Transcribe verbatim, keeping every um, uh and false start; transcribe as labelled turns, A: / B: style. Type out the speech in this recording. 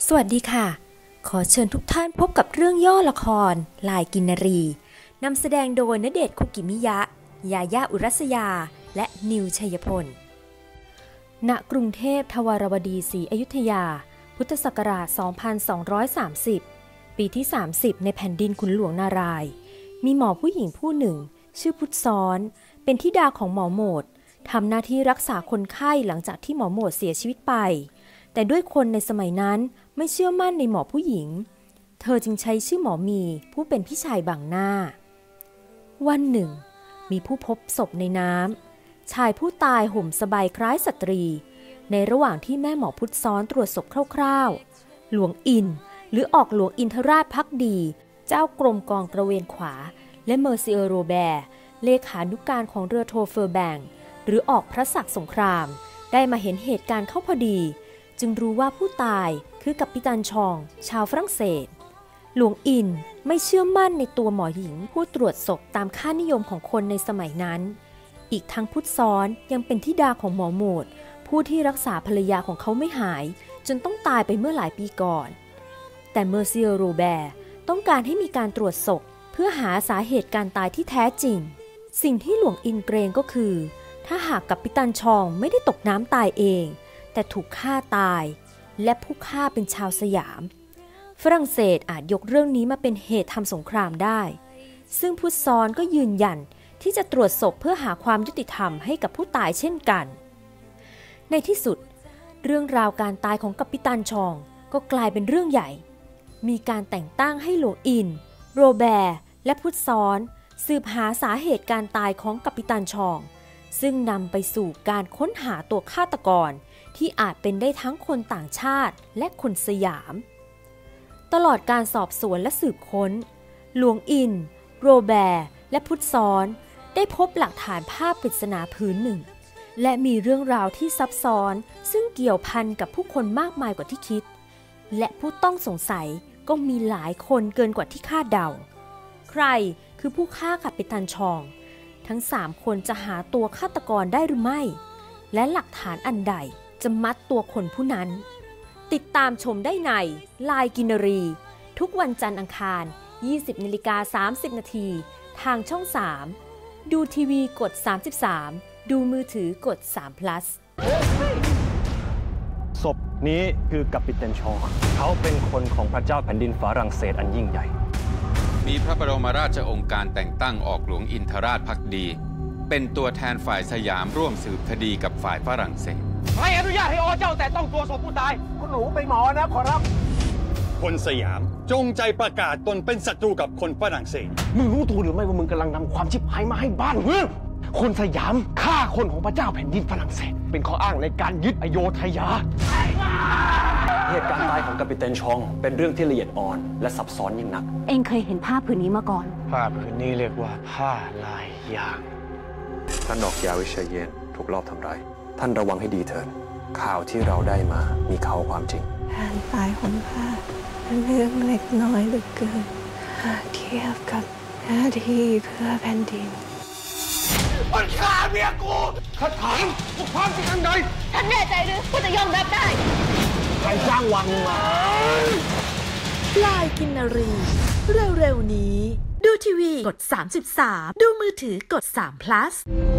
A: สวัสดีค่ะขอเชิญทุกท่านพบกับเรื่องย่อละครลายกินนรีนำแสดงโดยณเดชน์ คุกิมิยะยาย่าอุรัสยาและนิวชัยพลณกรุงเทพทวารวดีศรีอยุธยาพุทธศักราช สองพันสองร้อยสามสิบ ปีที่ สามสิบ ในแผ่นดินขุนหลวงนารายณ์มีหมอผู้หญิงผู้หนึ่งชื่อพุทธซ้อนเป็นธิดาของหมอโหมดทำหน้าที่รักษาคนไข้หลังจากที่หมอโหมดเสียชีวิตไปแต่ด้วยคนในสมัยนั้นไม่เชื่อมั่นในหมอผู้หญิงเธอจึงใช้ชื่อหมอมีผู้เป็นพี่ชายบังหน้าวันหนึ่งมีผู้พบศพในน้ำชายผู้ตายห่มสบายคล้ายสตรีในระหว่างที่แม่หมอพุทธซ้อนตรวจศพคร่าวๆหลวงอินหรือออกหลวงอินทราชภักดีเจ้ากรมกองตระเวนขวาและเมอร์ซิเออร์โรแบร์เลขานุการของเรือโทเฟอร์แบงหรือออกพระศักดิ์สงครามได้มาเห็นเหตุการณ์เข้าพอดีจึงรู้ว่าผู้ตายคือกัปตันชองชาวฝรั่งเศสหลวงอินไม่เชื่อมั่นในตัวหมอหญิงผู้ตรวจศพตามค่านิยมของคนในสมัยนั้นอีกทั้งพุทธซ้อนยังเป็นธิดาของหมอโหมดผู้ที่รักษาภรรยาของเขาไม่หายจนต้องตายไปเมื่อหลายปีก่อนแต่เมอร์ซิเออร์โรแบร์ต้องการให้มีการตรวจศพเพื่อหาสาเหตุการตายที่แท้จริงสิ่งที่หลวงอินเกรงก็คือถ้าหากกัปตันชองไม่ได้ตกน้ำตายเองแต่ถูกฆ่าตายและผู้ฆ่าเป็นชาวสยามฝรั่งเศสอาจยกเรื่องนี้มาเป็นเหตุทำสงครามได้ซึ่งพุทธซ้อนก็ยืนยันที่จะตรวจศพเพื่อหาความยุติธรรมให้กับผู้ตายเช่นกันในที่สุดเรื่องราวการตายของกัปตันชองก็กลายเป็นเรื่องใหญ่มีการแต่งตั้งให้หลวงอินโรแบร์และพุทธซ้อนสืบหาสาเหตุการตายของกัปตันชองซึ่งนำไปสู่การค้นหาตัวฆาตกรที่อาจเป็นได้ทั้งคนต่างชาติและคนสยามตลอดการสอบสวนและสืบค้นหลวงอินโรแบร์และพุทธซ้อนได้พบหลักฐานภาพปริศนาพื้นหนึ่งและมีเรื่องราวที่ซับซ้อนซึ่งเกี่ยวพันกับผู้คนมากมายกว่าที่คิดและผู้ต้องสงสัยก็มีหลายคนเกินกว่าที่คาดเดาใครคือผู้ฆ่ากัปตันชองทั้งสามคนจะหาตัวฆาตกรได้หรือไม่และหลักฐานอันใดจะมัดตัวคนผู้นั้นติดตามชมได้ในลายกินรีทุกวันจันทร์อังคาร ยี่สิบนาฬิกาสามสิบนาทีทางช่องสามดูทีวีกดสามสิบสามดูมือถือกดสาม plus
B: ศพนี้คือกัปตันชองเขาเป็นคนของพระเจ้าแผ่นดินฝรั่งเศสอันยิ่งใหญ่
C: มีพระบรมราชโองการแต่งตั้งออกหลวงอินทราชภักดีเป็นตัวแทนฝ่ายสยามร่วมสืบคดีกับฝ่ายฝรั่งเศส
D: ไม่อนุญาตให้อเจ้าแต่ต้องตัวศพผู้ตายคุณหนูเป็นหมอนะขอรับ
E: คนสยามจงใจประกาศตนเป็นศัตรูกับคนฝรั่งเศส
D: มึงรู้ตัวหรือไม่ว่ามึงกำลังนำความชิบหายมาให้บ้านเมืองคนสยามฆ่าคนของพระเจ้าแผ่นดินฝรั่งเศสเป็นข้ออ้างในการยึดอโยธยา
B: เหตุการณ์ตายของกัปตันชองเป็นเรื่องที่ละเอียดอ่อนและซับซ้อนยิ่งนัก
F: เองเคยเห็นผ้าผืนนี้มาก่อน
D: ผ้าผืนนี้เรียกว่าผ้าลายยาง
B: ท่านดอกยาวิเชยเยนถูกลอบทำร้ายท่านระวังให้ดีเถิดข่าวที่เราได้มามีข่าวความจริง
G: การตายของข้าเป็นเรื่องเล็กน้อยเหลือเกินเทียบกับหน้าที่เพื่อแผ่นดิน
D: มันฆ่าเมียกูข้าถามพวกความจริงอันใด
F: ท่านแน่ใจหรือว่าจะยอมรับได้
D: ใครจ้างวังมา
A: ลายกินรีเร็วๆนี้ดูทีวีกดสามสิบสามดูมือถือกดสาม plus